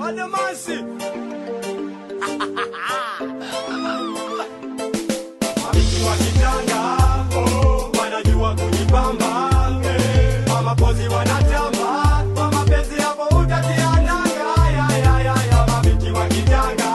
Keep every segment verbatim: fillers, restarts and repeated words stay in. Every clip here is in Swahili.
Adamasi. Mabinti wa kitanga, oh, wanajua kujipamba. Eh, mama pozi wanatamba, mama penzi hapo utatia nanga. Ya ya ya ya, mabinti wa kitanga,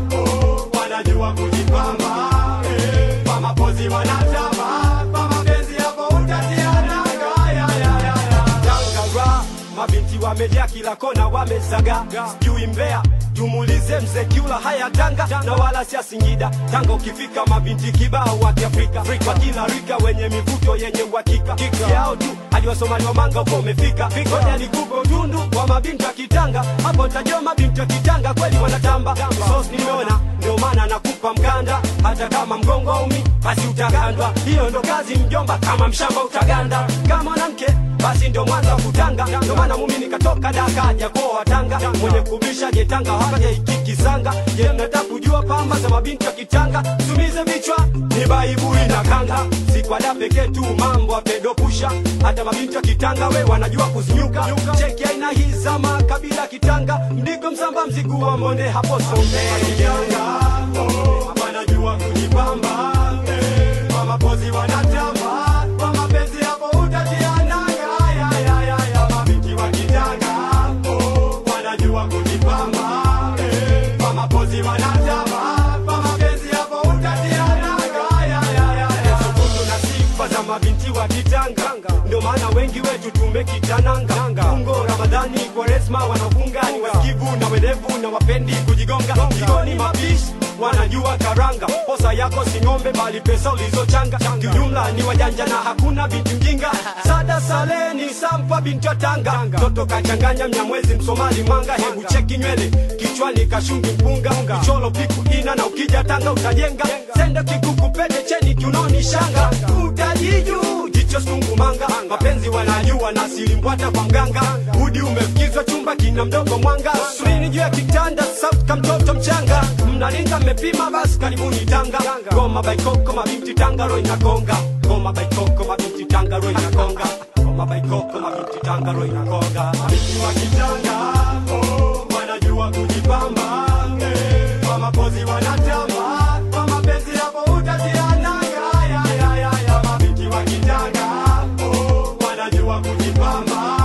oh, wanajua kujipamba. Eh, mama pozi wanatamba, mama penzi hapo utatia nanga. Ya ya ya ya, tanga mabinti wamejaa kila kona wamezaga. Sijui Mbeya tumulize mzee Kiula, haya Tanga na wala si Singida. Tanga ukifika mabinti kibao wa Kiafrika, wa kila rika wenye mivuto yenye uhakika. Yao tu hadi Wasomali wa manga uko umefika. Ngoja nikupe utundu wa mabinti wa Kitanga, hapo utajua mabinti wa Kitanga kweli wanatamba. Sauce nimeona ndio maana nakupa mganda, hata kama mgongo umi basi utagandwa. Hiyo ndo kazi mjomba, kama mshamba utaganda. Kama mwanamke basi ndio mwanza kutanga, ndio maana mimi nikatoka dakaja kwa Tanga. Mwenye kubisha je Tanga haja ikikisanga. Je, mnataka kujua pamba za mabinti wa Kitanga? Tumize vichwa ni baibui na kanga. Si kwa da pekee tu mambo apedo pusha, hata mabinti wa Kitanga we wanajua kuzinyuka. Cheki aina hii za makabila Kitanga, mdigo msamba mzigu wa monde hapo sombe. Kitanga oh, wanajua kujipamba. Eh, mama pozi wanatamba, mama penzi hapo utatia nanga. Ya ya ya ya, mabinti wa Kitanga oh, wanajua kujipamba. Eh, mama pozi wanatamba, mama penzi hapo utatia nanga. Ya ya ya ya, sukutu na sifa za mabinti wa Kitanga, ndio maana wengi wetu tumekitananga. Fungo Ramadhani Kwaresma wanafunga, ni wasikivu na werevu na wapendi kujigonga. Jikoni mapishi wanajua karanga, posa yako si ngombe bali pesa ulizochanga. Kiujumla ni wajanja na hakuna binti mjinga. Sada Saleni Sampa binti wa Tanga, toto kachanganya Mnyamwezi Msomali Mwanga. Hebu cheki nywele kichwani kashungi mpunga, kicholo piku ina na ukija Tanga utajenga. Sende kikuku pete cheni kiunoni shanga, utajiju jicho sungu manga. Mapenzi wanajua na siri mbwata kwa mganga, hudi umefikizwa chumba kina mdogo mwanga. Surini juu ya kitanda sauti kama mtoto mchanga, mnalinga mmepima basi karibuni Tanga. Goma baikoko mabinti Tanga roho inakonga, goma baikoko mabinti Tanga roho inakonga, goma baikoko mabinti Tanga roho inakonga. Mabinti wa Kitanga oh, wanajua kujipamba. Eh, mama pozi wanatamba, mama penzi hapo utatia nanga. Ya ya ya ya, mabinti wa Kitanga oh, wanajua kujipamba.